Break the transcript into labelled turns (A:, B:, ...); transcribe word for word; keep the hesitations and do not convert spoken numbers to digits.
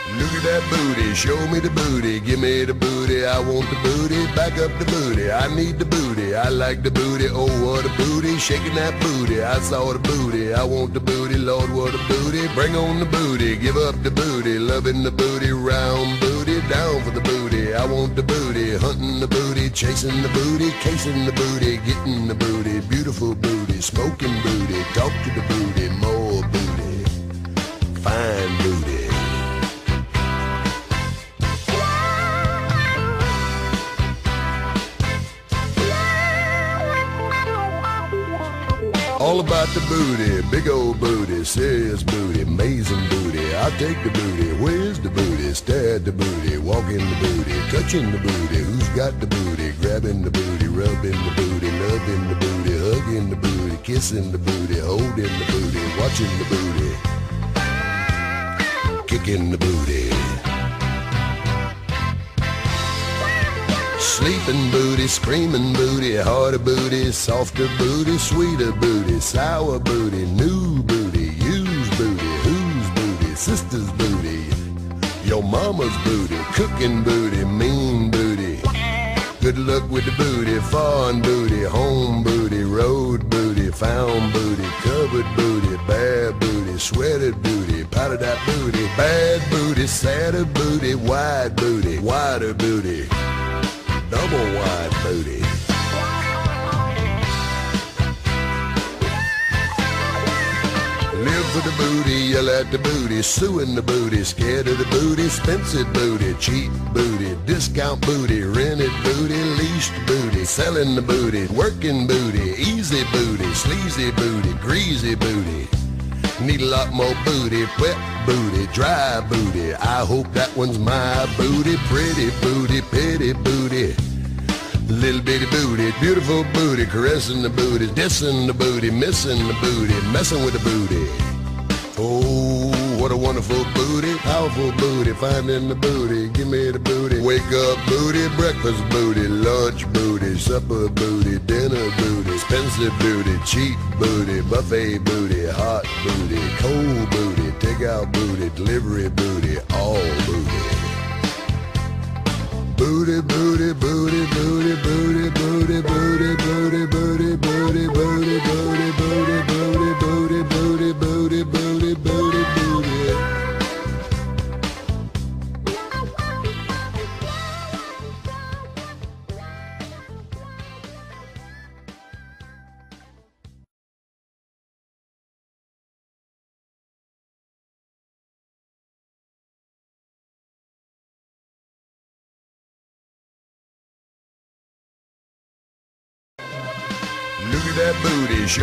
A: Look at that booty, show me the booty, give me the booty, I want the booty, back up the booty, I need the booty, I like the booty, oh what a booty, shaking that booty, I saw the booty, I want the booty, Lord what a booty, bring on the booty, give up the booty, loving the booty, round booty, down for the booty, I want the booty, hunting the booty, chasing the booty, casing the booty, getting the booty, beautiful booty, smoking booty, talk to the booty, more booty, fine booty. All about the booty, big old booty, serious booty, amazing booty. I'll take the booty, where's the booty? Stare at the booty, walking the booty, touching the booty. Who's got the booty? Grabbing the booty, rubbing the booty, loving the booty, hugging the booty, kissing the booty, holding the booty, watching the booty, kicking the booty. Sleeping booty, screaming booty, harder booty, softer booty, sweeter booty, sour booty, new booty, used booty, whose booty, sister's booty, your mama's booty, cooking booty, mean booty. Good luck with the booty, foreign booty, home booty, road booty, found booty, covered booty, bad booty, sweated booty, powdered out booty, bad booty, sadder booty, wide booty, wider booty, double wide booty. Live for the booty, yell at the booty, suing the booty, scared of the booty, expensive booty, cheap booty, discount booty, rented booty, leased booty, selling the booty, working booty, easy booty, sleazy booty, greasy booty. Need a lot more booty, wet booty, dry booty. I hope that one's my booty, pretty booty, pity booty. Little bitty booty, beautiful booty, caressing the booty, dissing the booty, missing the booty, messing with the booty. Oh, what a wonderful booty, powerful booty, finding the booty, give me the booty. Wake up booty, breakfast booty, lunch booty, supper booty, dinner booty, expensive booty, cheap booty, buffet booty, hot booty, cold booty, takeout booty, delivery booty, all booty. Booty, booty, booty, booty, booty, booty, booty, booty, booty, booty, booty, booty, booty, booty, booty, booty, booty, booty, booty, booty. Look at that booty.